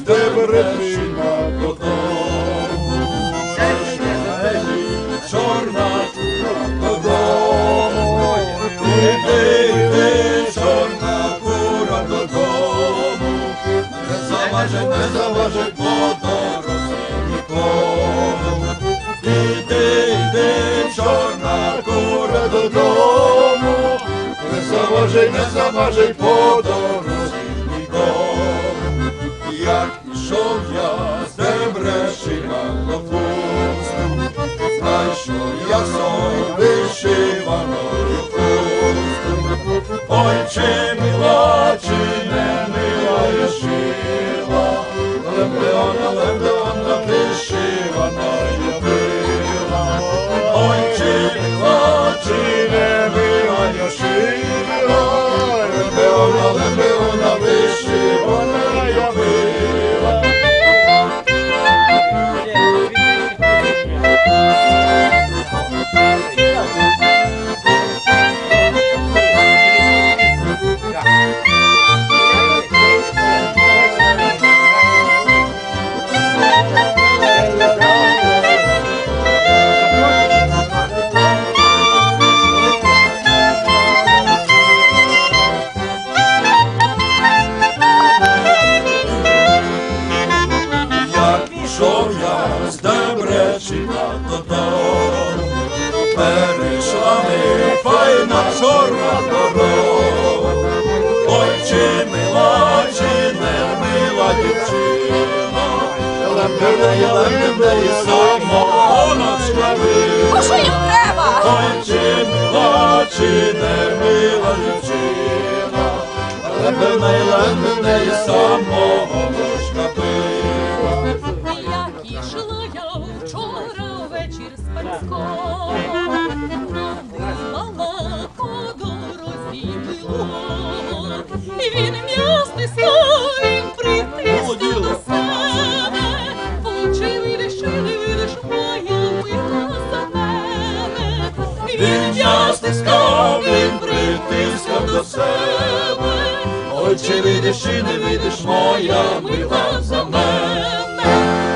Дебречина додому. Чорна кура додому. Іди, іди, чорна кура додому. Не заважай по дорозі нікому. Іди, іди, чорна кура додому. Не заважай по дорозі нікому. Як ішов я з Дебречина до Пусту, знай, що я сон вишиваною хусту. Ой, чи мила, чи не мила я шила, лембеона вишивана я била. Ой, чи мила, чи не мила я шила, лембеона вишивана я била. Пішов я з Дебречина додому, перейшла ми файна чорна дорога. Ой, чи мила, чи не мила дівчина, лембеї самогоночка вила. Що їм треба? Ой, чи мила, чи не мила дівчина, лембеї самогоночка вила. Ішла я вчора ввечір з Панського, мала по дорозі було, і він м'ястисько, він притиснув до себе, получили, видиш, моя мила за мене. Він м'ястисько, він притискав до себе, ой, чи видиш, чи не видиш, моя мила